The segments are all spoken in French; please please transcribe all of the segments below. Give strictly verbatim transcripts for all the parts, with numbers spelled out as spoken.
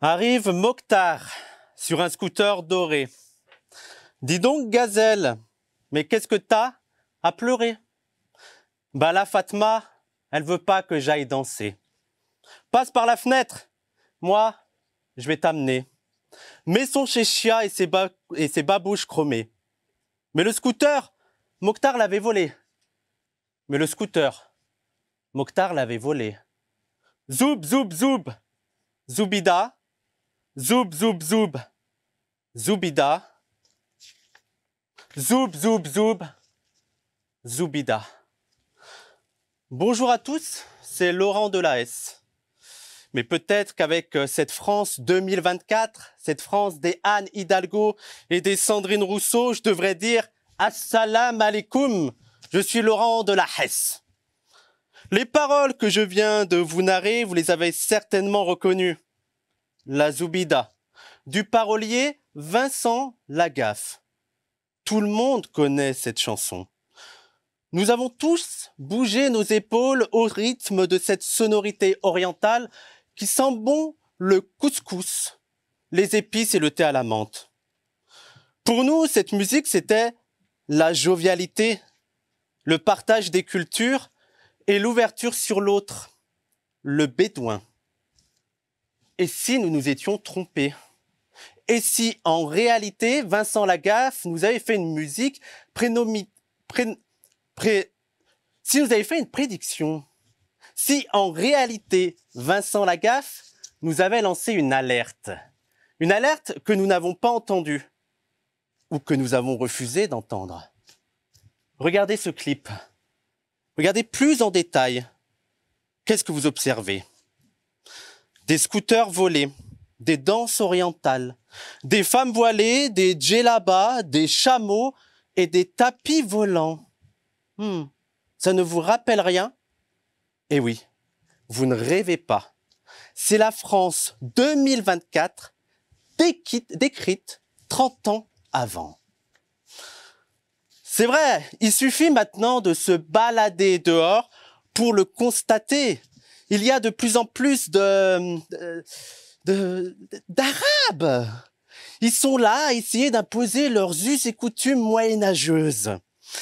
Arrive Mokhtar sur un scooter doré. Dis donc, gazelle, mais qu'est-ce que t'as à pleurer? Bah là, Fatma, elle veut pas que j'aille danser. Passe par la fenêtre, moi, je vais t'amener. Mets son chéchia et ses, ba et ses babouches chromées. Mais le scooter, Mokhtar l'avait volé. Mais le scooter, Mokhtar l'avait volé. Zoub, zoub, zoub, zoubida, zoub, zoub, zoub, zoubida, zoub, zoub, zoub, zoubida. Bonjour à tous, c'est Laurent de la S. Mais peut-être qu'avec cette France deux mille vingt-quatre, cette France des Anne Hidalgo et des Sandrine Rousseau, je devrais dire Assalam alaikum, je suis Laurent de la Hesse. Les paroles que je viens de vous narrer, vous les avez certainement reconnues. La Zoubida, du parolier Vincent Lagaffe. Tout le monde connaît cette chanson. Nous avons tous bougé nos épaules au rythme de cette sonorité orientale qui sent bon le couscous, les épices et le thé à la menthe. Pour nous, cette musique, c'était la jovialité, le partage des cultures et l'ouverture sur l'autre, le bédouin. Et si nous nous étions trompés? Et si, en réalité, Vincent Lagaffe nous avait fait une musique prénomi... pré... Pré... Si nous avait fait une prédiction? Si, en réalité, Vincent Lagaffe nous avait lancé une alerte? Une alerte que nous n'avons pas entendue ou que nous avons refusé d'entendre. Regardez ce clip. Regardez plus en détail. Qu'est-ce que vous observez? Des scooters volés, des danses orientales, des femmes voilées, des djellabas, des chameaux et des tapis volants. Hmm, ça ne vous rappelle rien? Eh oui, vous ne rêvez pas. C'est la France deux mille vingt-quatre décrite trente ans avant. C'est vrai, il suffit maintenant de se balader dehors pour le constater. Il y a de plus en plus de, de, de, d'Arabes. Ils sont là à essayer d'imposer leurs us et coutumes moyenâgeuses.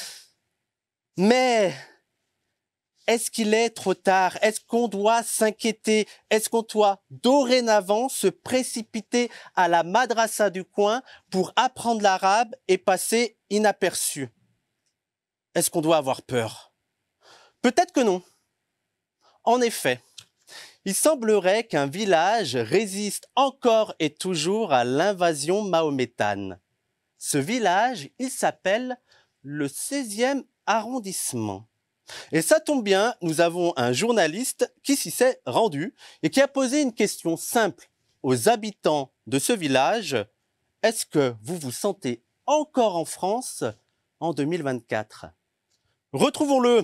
Mais est-ce qu'il est trop tard? Est-ce qu'on doit s'inquiéter? Est-ce qu'on doit dorénavant se précipiter à la madrasa du coin pour apprendre l'arabe et passer inaperçu? Est-ce qu'on doit avoir peur? Peut-être que non. En effet, il semblerait qu'un village résiste encore et toujours à l'invasion mahométane. Ce village, il s'appelle le seizième arrondissement. Et ça tombe bien, nous avons un journaliste qui s'y s'est rendu et qui a posé une question simple aux habitants de ce village. Est-ce que vous vous sentez encore en France en deux mille vingt-quatre? Retrouvons-le.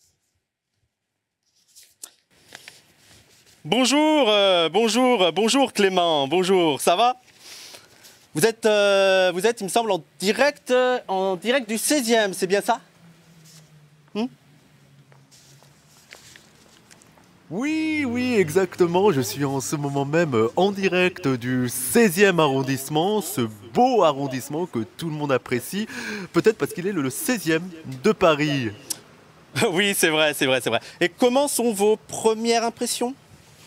Bonjour, euh, bonjour, bonjour Clément, bonjour, ça va? Vous êtes, euh, vous êtes, il me semble, en direct, euh, en direct du seizième, c'est bien ça? hmm Oui, oui, exactement. Je suis en ce moment même en direct du seizième arrondissement, ce beau arrondissement que tout le monde apprécie, peut-être parce qu'il est le seizième de Paris. Oui, c'est vrai, c'est vrai, c'est vrai. Et comment sont vos premières impressions?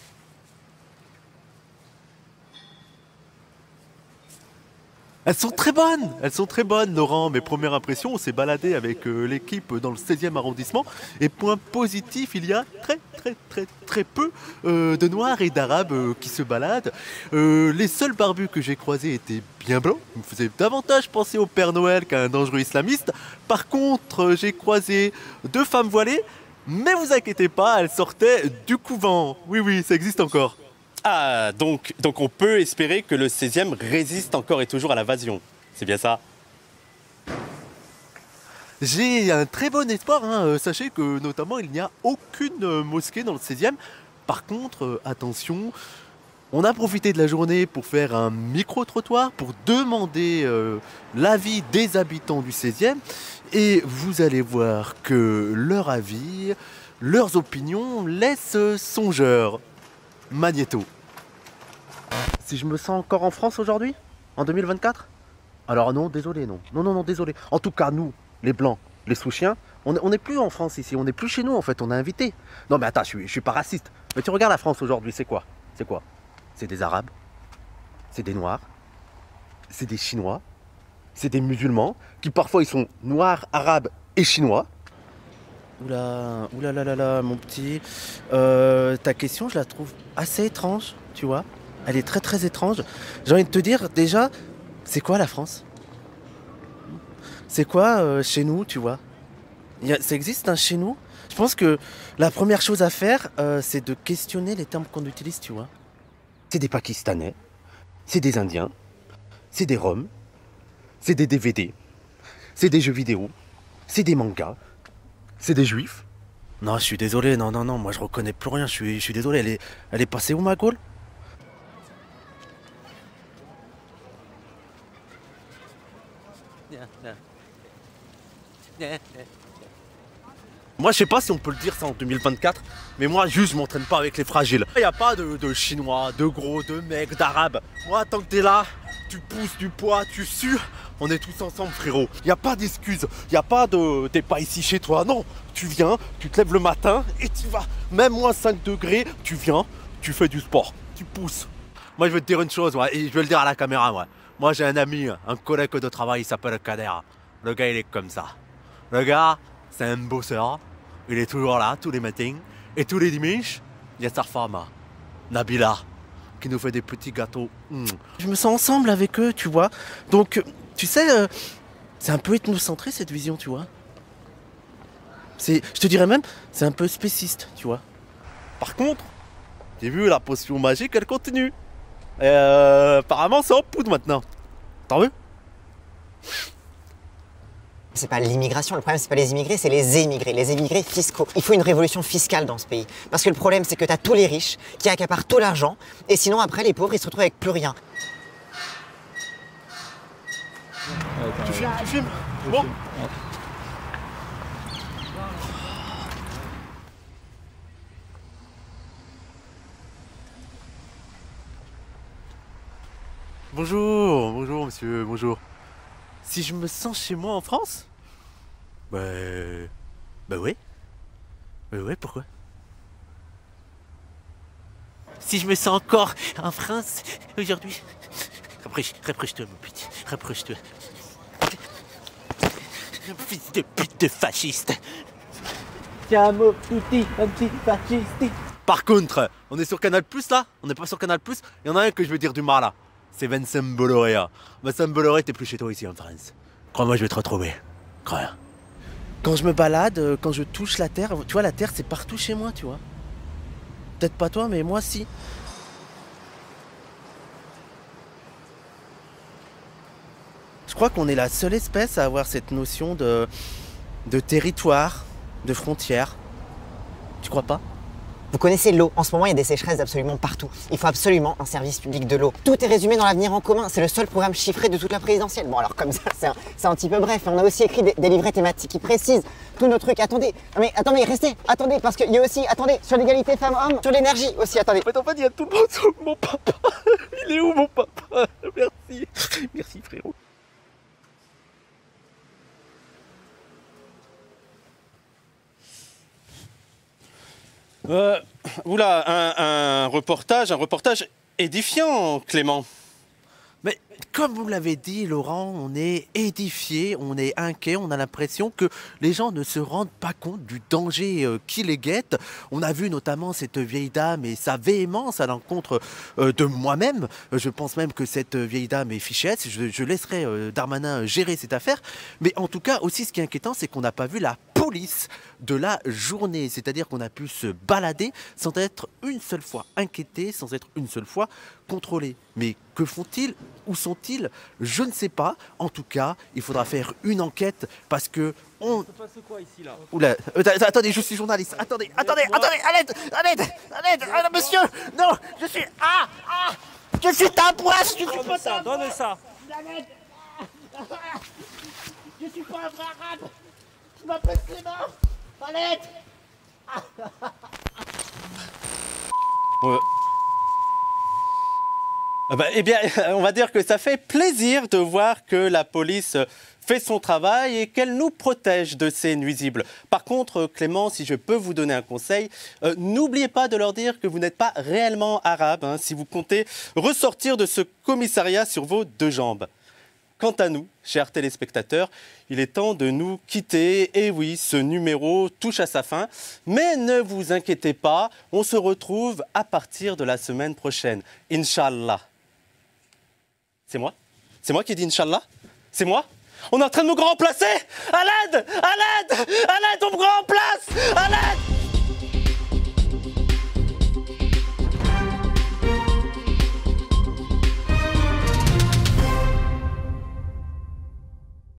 Elles sont très bonnes, elles sont très bonnes, Laurent. Mes premières impressions, on s'est baladé avec euh, l'équipe dans le seizième arrondissement. Et point positif, il y a très très très très peu euh, de Noirs et d'Arabes euh, qui se baladent. Euh, les seuls barbus que j'ai croisés étaient bien blancs. Ils me faisaient davantage penser au Père Noël qu'à un dangereux islamiste. Par contre, euh, j'ai croisé deux femmes voilées. Mais vous inquiétez pas, elles sortaient du couvent. Oui, oui, ça existe encore. Ah, donc, donc on peut espérer que le seizième résiste encore et toujours à l'invasion. C'est bien ça? J'ai un très bon espoir, hein. Sachez que notamment il n'y a aucune mosquée dans le seizième. Par contre, euh, attention, on a profité de la journée pour faire un micro-trottoir, pour demander euh, l'avis des habitants du seizième. Et vous allez voir que leur avis, leurs opinions laissent songeur. Magnéto. Si je me sens encore en France aujourd'hui, en deux mille vingt-quatre? Alors non, désolé, non. Non, non, non, désolé. En tout cas, nous, les Blancs, les sous-chiens, on n'est on n'est plus en France ici, on n'est plus chez nous en fait, on est invité. Non mais attends, je suis, je suis pas raciste. Mais tu regardes la France aujourd'hui, c'est quoi? C'est quoi? C'est des Arabes, c'est des Noirs, c'est des Chinois, c'est des musulmans, qui parfois ils sont noirs, arabes et chinois. Oula, oula là là là, mon petit. Euh, ta question, je la trouve assez étrange, tu vois. Elle est très très étrange. J'ai envie de te dire, déjà, c'est quoi la France? C'est quoi euh, chez nous, tu vois? Il y a- Ça existe un chez nous? Je pense que la première chose à faire, euh, c'est de questionner les termes qu'on utilise, tu vois. C'est des Pakistanais, c'est des Indiens, c'est des Roms, c'est des D V D, c'est des jeux vidéo, c'est des mangas, c'est des Juifs. Non, je suis désolé, non, non, non, moi je reconnais plus rien, je suis, je suis désolé, elle est, elle est passée où ma Gaule? Moi, je sais pas si on peut le dire ça en deux mille vingt-quatre, mais moi, juste, je m'entraîne pas avec les fragiles. Il n'y a pas de, de Chinois, de gros, de mecs, d'Arabes. Moi, tant que t'es là, tu pousses du poids, tu sues, on est tous ensemble, frérot. Il n'y a pas d'excuses, il n'y a pas de t'es pas ici chez toi. Non, tu viens, tu te lèves le matin et tu vas. Même moins cinq degrés, tu viens, tu fais du sport, tu pousses. Moi, je vais te dire une chose, ouais, et je vais le dire à la caméra, moi. Moi, j'ai un ami, un collègue de travail, il s'appelle Kader. Le gars, il est comme ça. Le gars, c'est un bosseur. Il est toujours là, tous les matins. Et tous les dimanches, il y a sa femme, Nabila, qui nous fait des petits gâteaux. Mmh. Je me sens ensemble avec eux, tu vois. Donc, tu sais, euh, c'est un peu ethnocentré, cette vision, tu vois. C'est, je te dirais même, c'est un peu spéciste, tu vois. Par contre, j'ai vu la potion magique, elle continue. Et euh, apparemment, c'est en poudre maintenant. T'as vu? C'est pas l'immigration, le problème c'est pas les immigrés, c'est les émigrés, les émigrés fiscaux. Il faut une révolution fiscale dans ce pays. Parce que le problème c'est que t'as tous les riches qui accaparent tout l'argent, et sinon après les pauvres ils se retrouvent avec plus rien. Tu filmes, tu filmes. Bon. Bonjour, bonjour monsieur, bonjour. Si je me sens chez moi en France? Bah... Bah oui. Bah ouais, pourquoi? Si je me sens encore en France aujourd'hui? Rapproche, rapproche-toi mon petit, rapproche-toi. Fils de pute de fasciste. Siamo tutti un petit fascisti. Par contre, on est sur Canal Plus là? On n'est pas sur Canal Plus? Il y en a un que je vais dire du mal là. C'est Vincent Bolloré. Hein. Vincent Bolloré, t'es plus chez toi ici en France. Crois-moi, je vais te retrouver. Crois. Quand je me balade, quand je touche la terre, tu vois, la terre c'est partout chez moi, tu vois. Peut-être pas toi, mais moi si. Je crois qu'on est la seule espèce à avoir cette notion de, de territoire, de frontière. Tu crois pas? Vous connaissez l'eau, en ce moment il y a des sécheresses absolument partout. Il faut absolument un service public de l'eau. Tout est résumé dans l'avenir en commun, c'est le seul programme chiffré de toute la présidentielle. Bon alors comme ça c'est un, un petit peu bref, on a aussi écrit des, des livrets thématiques qui précisent tous nos trucs. Attendez, mais attendez, restez, attendez, parce qu'il y a aussi, attendez, sur l'égalité femmes-hommes, sur l'énergie aussi, attendez. Mais en fait il y a tout le monde sauf mon papa. Il est où mon papa? Merci. Merci frérot. Euh, oula, un, un reportage, un reportage édifiant, Clément. Mais comme vous l'avez dit, Laurent, on est édifié, on est inquiet, on a l'impression que les gens ne se rendent pas compte du danger euh, qui les guette. On a vu notamment cette vieille dame et sa véhémence à l'encontre euh, de moi-même. Je pense même que cette vieille dame est fichette. Je, je laisserai euh, Darmanin gérer cette affaire. Mais en tout cas, aussi ce qui est inquiétant, c'est qu'on n'a pas vu la police de la journée. C'est-à-dire qu'on a pu se balader sans être une seule fois inquiété, sans être une seule fois contrôlé. Mais que font-ils? Où sont-ils? Je ne sais pas. En tout cas, il faudra faire une enquête parce que on... Ça passe quoi ici là? Oula, euh, attendez, je suis journaliste. Attendez, attendez, attendez, à l'aide, à l'aide, à l'aide, ah, non, monsieur, non, je suis, ah, ah, je suis un poisse, je suis Donne pas ça, donne ça. Je suis pas un vrai arabe. Je m'appelle Clément. À l'aide. Ouais. Ah bah, eh bien, on va dire que ça fait plaisir de voir que la police fait son travail et qu'elle nous protège de ces nuisibles. Par contre, Clément, si je peux vous donner un conseil, euh, n'oubliez pas de leur dire que vous n'êtes pas réellement arabe, hein, si vous comptez ressortir de ce commissariat sur vos deux jambes. Quant à nous, chers téléspectateurs, il est temps de nous quitter. Et oui, ce numéro touche à sa fin. Mais ne vous inquiétez pas, on se retrouve à partir de la semaine prochaine. Inch'Allah. C'est moi? C'est moi qui dis Inch'Allah? C'est moi? On est en train de me remplacer! À l'aide! À l'aide! À l'aide! On me remplace! À l'aide!